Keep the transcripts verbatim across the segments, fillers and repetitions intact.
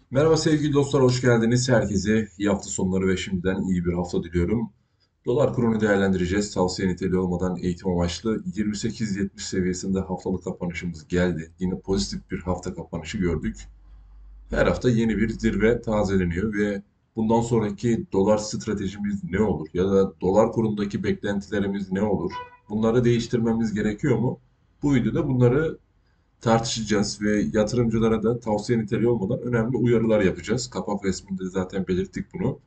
Merhaba sevgili dostlar, hoş geldiniz. Herkese iyi hafta sonları ve şimdiden iyi bir hafta diliyorum. Dolar kurunu değerlendireceğiz. Tavsiye niteliği olmadan eğitim amaçlı yirmi sekiz yetmiş seviyesinde haftalık kapanışımız geldi. Yine pozitif bir hafta kapanışı gördük. Her hafta yeni bir zirve tazeleniyor ve bundan sonraki dolar stratejimiz ne olur? Ya da dolar kurundaki beklentilerimiz ne olur? Bunları değiştirmemiz gerekiyor mu? Bu videoda bunları tartışacağız ve yatırımcılara da tavsiye niteliği olmadan önemli uyarılar yapacağız. Kapak resminde zaten belirttik bunu.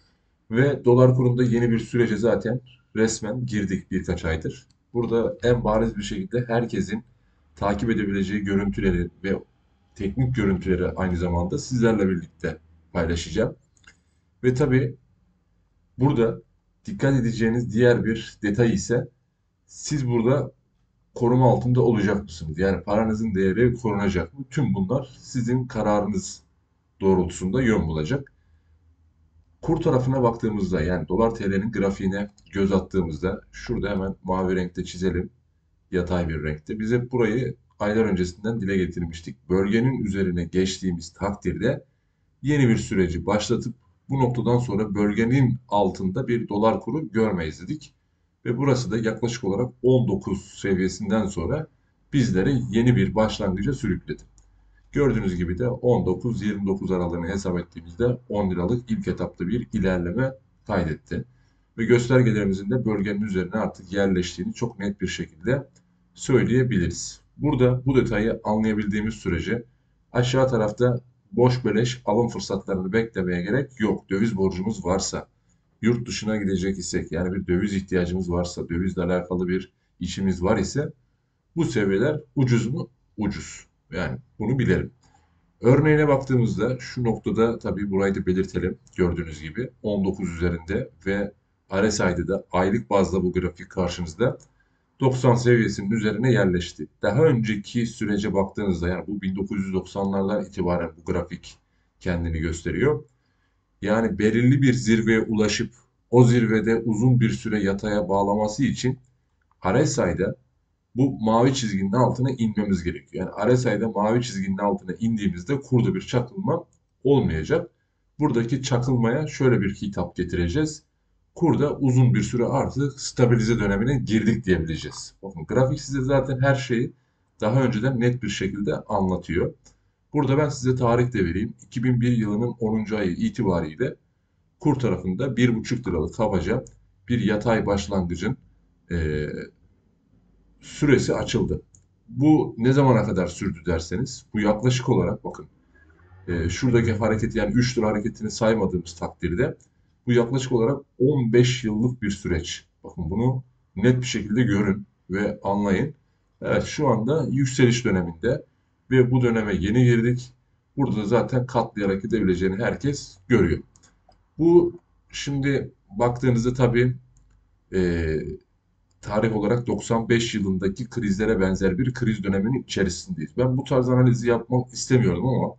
Ve dolar kurunda yeni bir sürece zaten resmen girdik birkaç aydır. Burada en bariz bir şekilde herkesin takip edebileceği görüntüleri ve teknik görüntüleri aynı zamanda sizlerle birlikte paylaşacağım. Ve tabii burada dikkat edeceğiniz diğer bir detay ise siz burada koruma altında olacak mısınız? Yani paranızın değeri korunacak mı? Tüm bunlar sizin kararınız doğrultusunda yön bulacak. Kur tarafına baktığımızda yani dolar T L'nin grafiğine göz attığımızda şurada hemen mavi renkte çizelim. Yatay bir renkte. Biz hep burayı aylar öncesinden dile getirmiştik. Bölgenin üzerine geçtiğimiz takdirde yeni bir süreci başlatıp bu noktadan sonra bölgenin altında bir dolar kuru görmeyiz dedik. Ve burası da yaklaşık olarak on dokuz seviyesinden sonra bizleri yeni bir başlangıca sürükledi. Gördüğünüz gibi de on dokuz yirmi dokuz aralığını hesap ettiğimizde on liralık ilk etapta bir ilerleme kaydetti. Ve göstergelerimizin de bölgenin üzerine artık yerleştiğini çok net bir şekilde söyleyebiliriz. Burada bu detayı anlayabildiğimiz sürece aşağı tarafta boş beleş alım fırsatlarını beklemeye gerek yok. Döviz borcumuz varsa, yurt dışına gidecek isek yani bir döviz ihtiyacımız varsa, dövizle alakalı bir işimiz var ise bu seviyeler ucuz mu? Ucuz. Yani bunu bilelim. Örneğine baktığımızda şu noktada tabii burayı da belirtelim. Gördüğünüz gibi on dokuz üzerinde ve R S I'de de aylık bazda bu grafik karşınızda doksan seviyesinin üzerine yerleşti. Daha önceki sürece baktığınızda yani bu bin dokuz yüz doksanlardan itibaren bu grafik kendini gösteriyor. Yani belirli bir zirveye ulaşıp o zirvede uzun bir süre yataya bağlaması için R S I'da bu mavi çizginin altına inmemiz gerekiyor. Yani R S I'da mavi çizginin altına indiğimizde kurda bir çakılma olmayacak. Buradaki çakılmaya şöyle bir hitap getireceğiz. Kurda uzun bir süre artık stabilize dönemine girdik diyebileceğiz. Bakın grafik size zaten her şeyi daha önceden net bir şekilde anlatıyor. Burada ben size tarih de vereyim. iki bin bir yılının onuncu ayı itibariyle kur tarafında bir buçuk liralık kabaca bir yatay başlangıcın eee süresi açıldı. Bu ne zamana kadar sürdü derseniz, bu yaklaşık olarak bakın e, şuradaki hareket yani üç lira hareketini saymadığımız takdirde bu yaklaşık olarak on beş yıllık bir süreç. Bakın bunu net bir şekilde görün ve anlayın. Evet şu anda yükseliş döneminde ve bu döneme yeni girdik. Burada da zaten katlayarak gidebileceğini herkes görüyor. Bu şimdi baktığınızda tabii e, tarih olarak doksan beş yılındaki krizlere benzer bir kriz döneminin içerisindeyiz. Ben bu tarz analizi yapmak istemiyorum ama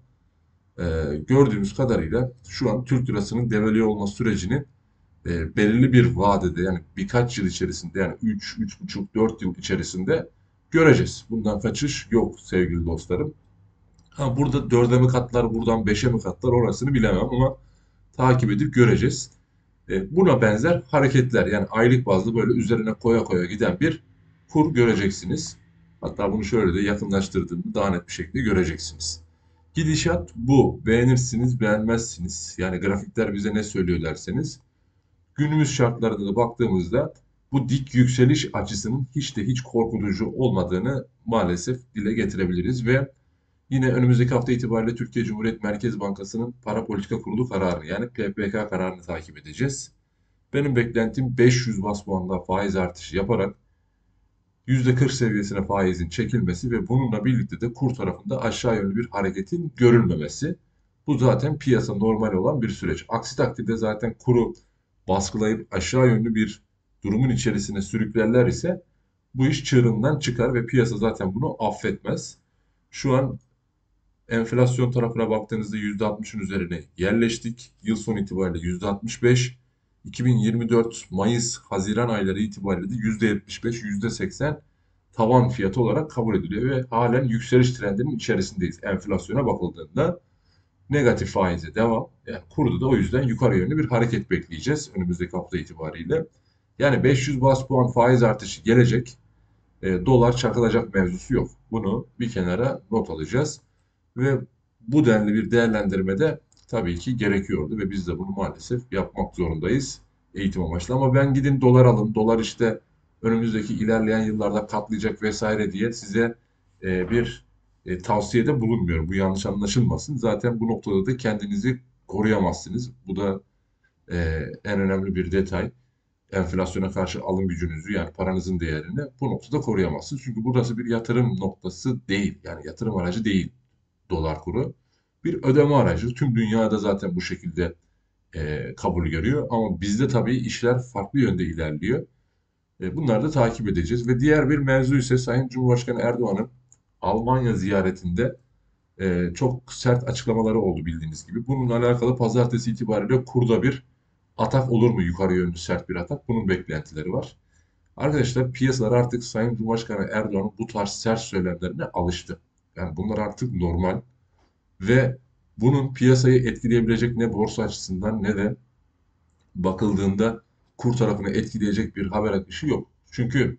e, gördüğümüz kadarıyla şu an Türk lirasının devalüe olma sürecini e, belirli bir vadede yani birkaç yıl içerisinde yani üç, üç buçuk, dört yıl içerisinde göreceğiz. Bundan kaçış yok sevgili dostlarım. Ha, burada dörde mi katlar, buradan beşe mi katlar orasını bilemem ama takip edip göreceğiz. E, buna benzer hareketler yani aylık bazlı böyle üzerine koya koya giden bir kur göreceksiniz. Hatta bunu şöyle de yakınlaştırdığımda daha net bir şekilde göreceksiniz. Gidişat bu. Beğenirsiniz, beğenmezsiniz. Yani grafikler bize ne söylüyor derseniz. Günümüz şartlarında da baktığımızda bu dik yükseliş açısının hiç de hiç korkutucu olmadığını maalesef dile getirebiliriz ve yine önümüzdeki hafta itibariyle Türkiye Cumhuriyet Merkez Bankası'nın para politika kurulu kararını yani P P K kararını takip edeceğiz. Benim beklentim beş yüz bas puanla faiz artışı yaparak yüzde kırk seviyesine faizin çekilmesi ve bununla birlikte de kur tarafında aşağı yönlü bir hareketin görülmemesi. Bu zaten piyasa normal olan bir süreç. Aksi takdirde zaten kuru baskılayıp aşağı yönlü bir durumun içerisine sürüklerler ise bu iş çığırından çıkar ve piyasa zaten bunu affetmez. Şu an enflasyon tarafına baktığınızda yüzde altmışın üzerine yerleştik. Yıl sonu itibariyle yüzde altmış beş. iki bin yirmi dört Mayıs, Haziran ayları itibariyle de yüzde yetmiş beş, yüzde seksen tavan fiyatı olarak kabul ediliyor ve halen yükseliş trendinin içerisindeyiz enflasyona bakıldığında. Negatif faize devam. Yani kurda da o yüzden yukarı yönlü bir hareket bekleyeceğiz önümüzdeki hafta itibariyle. Yani beş yüz bas puan faiz artışı gelecek. E, dolar çakılacak mevzusu yok. Bunu bir kenara not alacağız. Ve bu denli bir değerlendirmede tabii ki gerekiyordu ve biz de bunu maalesef yapmak zorundayız eğitim amaçlı. Ama ben gidin dolar alın, dolar işte önümüzdeki ilerleyen yıllarda katlayacak vesaire diye size e, bir e, tavsiyede bulunmuyorum. Bu yanlış anlaşılmasın. Zaten bu noktada da kendinizi koruyamazsınız. Bu da e, en önemli bir detay. Enflasyona karşı alım gücünüzü yani paranızın değerini bu noktada koruyamazsınız. Çünkü burası bir yatırım noktası değil. Yani yatırım aracı değil dolar kuru. Bir ödeme aracı. Tüm dünyada zaten bu şekilde e, kabul görüyor. Ama bizde tabii işler farklı yönde ilerliyor. E, bunları da takip edeceğiz. Ve diğer bir mevzu ise Sayın Cumhurbaşkanı Erdoğan'ın Almanya ziyaretinde e, çok sert açıklamaları oldu bildiğiniz gibi. Bununla alakalı pazartesi itibariyle kurda bir atak olur mu? Yukarı yönlü sert bir atak. Bunun beklentileri var. Arkadaşlar piyasalar artık Sayın Cumhurbaşkanı Erdoğan'ın bu tarz sert söylemlerine alıştı. Yani bunlar artık normal ve bunun piyasayı etkileyebilecek ne borsa açısından ne de bakıldığında kur tarafını etkileyecek bir haber akışı yok. Çünkü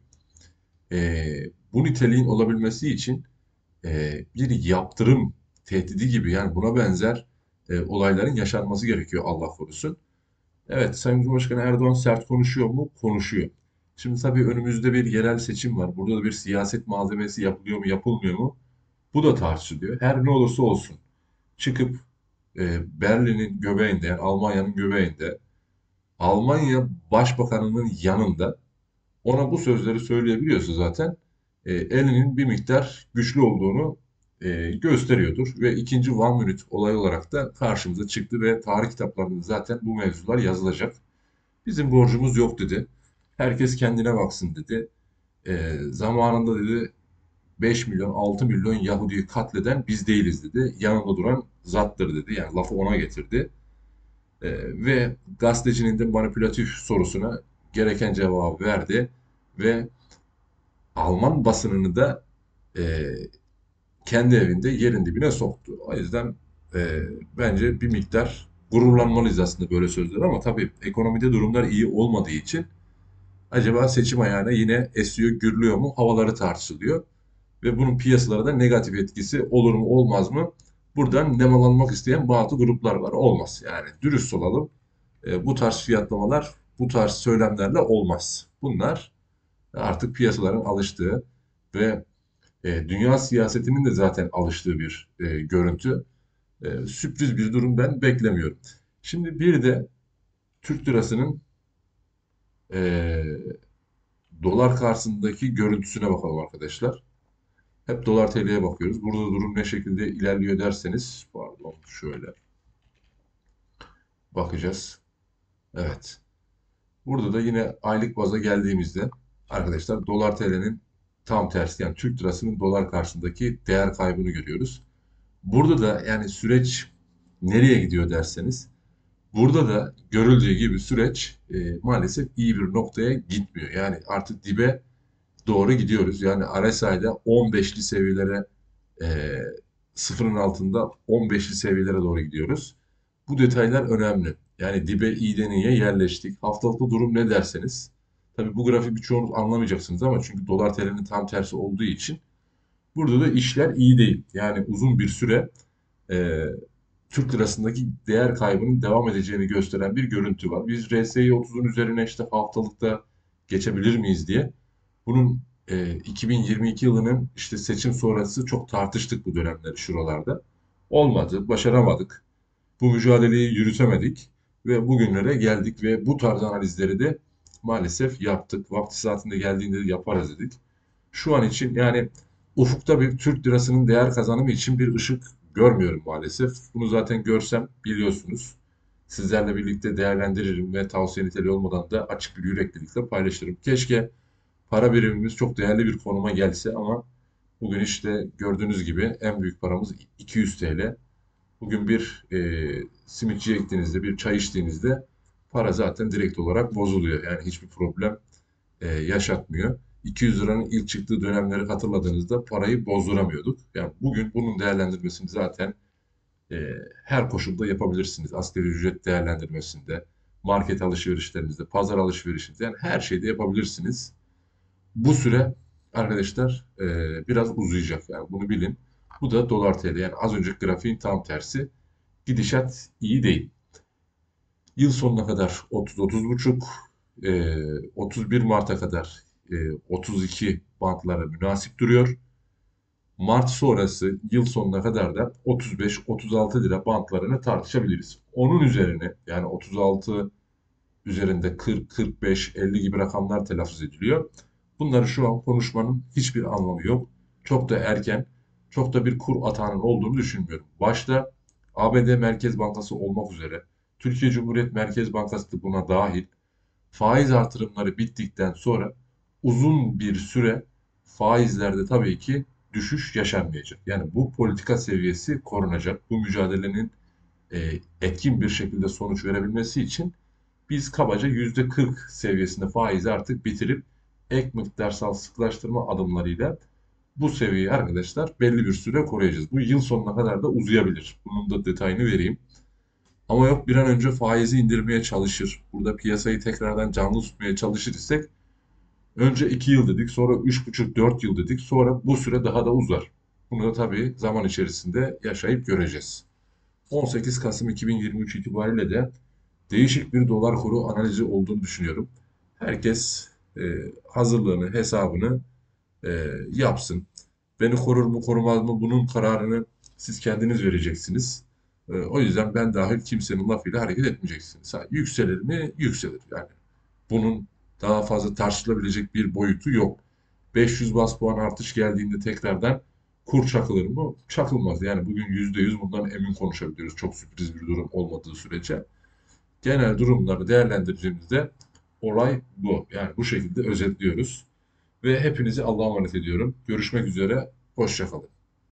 eee, bu niteliğin olabilmesi için eee, bir yaptırım tehdidi gibi yani buna benzer eee, olayların yaşanması gerekiyor Allah korusun. Evet, Sayın Cumhurbaşkanı Erdoğan sert konuşuyor mu? Konuşuyor. Şimdi tabii önümüzde bir yerel seçim var. Burada da bir siyaset malzemesi yapılıyor mu, yapılmıyor mu? Bu da tartışılıyor. Her ne olursa olsun çıkıp e, Berlin'in göbeğinde, yani Almanya'nın göbeğinde, Almanya Başbakanı'nın yanında ona bu sözleri söyleyebiliyorsa zaten e, elinin bir miktar güçlü olduğunu e, gösteriyordur. Ve ikinci One Minute olay olarak da karşımıza çıktı ve tarih kitaplarında zaten bu mevzular yazılacak. Bizim borcumuz yok dedi. Herkes kendine baksın dedi. E, zamanında dedi beş milyon, altı milyon Yahudi'yi katleden biz değiliz dedi. Yanında duran zattır dedi. Yani lafı ona getirdi. E, ve gazetecinin de manipülatif sorusuna gereken cevabı verdi. Ve Alman basınını da e, kendi evinde yerin dibine soktu. O yüzden e, bence bir miktar gururlanmalıyız aslında böyle sözler ama tabii ekonomide durumlar iyi olmadığı için acaba seçim ayağına yine esiyor, gürlüyor mu? Havaları tartışılıyor. Ve bunun piyasalara da negatif etkisi olur mu olmaz mı? Buradan nemalanmak isteyen bazı gruplar var. Olmaz. Yani dürüst olalım. E, bu tarz fiyatlamalar, bu tarz söylemlerle olmaz. Bunlar artık piyasaların alıştığı ve e, dünya siyasetinin de zaten alıştığı bir e, görüntü. E, sürpriz bir durum ben beklemiyorum. Şimdi bir de Türk lirasının e, dolar karşısındaki görüntüsüne bakalım arkadaşlar. Hep dolar T L'ye bakıyoruz. Burada durum ne şekilde ilerliyor derseniz, pardon şöyle bakacağız. Evet. Burada da yine aylık baza geldiğimizde arkadaşlar dolar T L'nin tam tersi yani Türk lirasının dolar karşısındaki değer kaybını görüyoruz. Burada da yani süreç nereye gidiyor derseniz burada da görüldüğü gibi süreç e, maalesef iyi bir noktaya gitmiyor. Yani artık dibe doğru gidiyoruz. Yani R S I'de on beşli seviyelere e, sıfırın altında on beşli seviyelere doğru gidiyoruz. Bu detaylar önemli. Yani dibe iyiden iyiye yerleştik. Haftalıkta durum ne derseniz. Tabii bu grafiği birçoğunuz anlamayacaksınız ama çünkü dolar T L'nin tam tersi olduğu için burada da işler iyi değil. Yani uzun bir süre e, Türk lirasındaki değer kaybının devam edeceğini gösteren bir görüntü var. Biz R S I otuzun üzerine işte haftalıkta geçebilir miyiz diye bunun e, iki bin yirmi iki yılının işte seçim sonrası çok tartıştık bu dönemleri şuralarda. Olmadı, başaramadık. Bu mücadeleyi yürütemedik ve bugünlere geldik ve bu tarz analizleri de maalesef yaptık. Vakti saatinde geldiğinde de yaparız dedik. Şu an için yani ufukta bir Türk lirasının değer kazanımı için bir ışık görmüyorum maalesef. Bunu zaten görsem biliyorsunuz. Sizlerle birlikte değerlendiririm ve tavsiye niteliği olmadan da açık bir yüreklilikle paylaşırım. Keşke para birimimiz çok değerli bir konuma gelse ama bugün işte gördüğünüz gibi en büyük paramız iki yüz T L. Bugün bir e, simitçiye gittiğinizde, bir çay içtiğinizde para zaten direkt olarak bozuluyor. Yani hiçbir problem e, yaşatmıyor. iki yüz liranın ilk çıktığı dönemleri hatırladığınızda parayı bozduramıyorduk. Yani bugün bunun değerlendirmesini zaten e, her koşulda yapabilirsiniz. Asgari ücret değerlendirmesinde, market alışverişlerinizde, pazar alışverişinde yani her şeyde yapabilirsiniz. Bu süre arkadaşlar e, biraz uzayacak yani bunu bilin. Bu da dolar T L yani az önceki grafiğin tam tersi. Gidişat iyi değil. Yıl sonuna kadar otuz otuz buçuk, e, otuz bir Mart'a kadar e, otuz iki bantlara münasip duruyor. Mart sonrası yıl sonuna kadar da otuz beş otuz altı lira bantlarını tartışabiliriz. Onun üzerine yani otuz altı üzerinde kırk, kırk beş, elli gibi rakamlar telaffuz ediliyor. Bunları şu an konuşmanın hiçbir anlamı yok. Çok da erken, çok da bir kur atağının olduğunu düşünmüyorum. Başta A B D Merkez Bankası olmak üzere Türkiye Cumhuriyet Merkez Bankası da buna dahil faiz artırımları bittikten sonra uzun bir süre faizlerde tabii ki düşüş yaşanmayacak. Yani bu politika seviyesi korunacak. Bu mücadelenin e, etkin bir şekilde sonuç verebilmesi için biz kabaca yüzde kırk seviyesinde faizi artık bitirip ek miktarsal sıkılaştırma adımlarıyla bu seviyeyi arkadaşlar belli bir süre koruyacağız. Bu yıl sonuna kadar da uzayabilir. Bunun da detayını vereyim. Ama yok bir an önce faizi indirmeye çalışır. Burada piyasayı tekrardan canlı tutmaya çalışır isek önce iki yıl dedik, sonra üç buçuk dört yıl dedik, sonra bu süre daha da uzar. Bunu da tabii zaman içerisinde yaşayıp göreceğiz. on sekiz Kasım iki bin yirmi üç itibariyle de değişik bir dolar kuru analizi olduğunu düşünüyorum. Herkes e, hazırlığını, hesabını e, yapsın. Beni korur mu korumaz mı bunun kararını siz kendiniz vereceksiniz. E, o yüzden ben dahil kimsenin lafıyla hareket etmeyeceksiniz. Ha, yükselir mi? Yükselir. Yani bunun daha fazla tartışılabilecek bir boyutu yok. beş yüz bas puan artış geldiğinde tekrardan kur çakılır mı? Çakılmaz. Yani bugün yüzde yüz bundan emin konuşabiliyoruz. Çok sürpriz bir durum olmadığı sürece. Genel durumları değerlendirdiğimizde olay bu. Yani bu şekilde özetliyoruz. Ve hepinizi Allah'a emanet ediyorum. Görüşmek üzere. Hoşça kalın.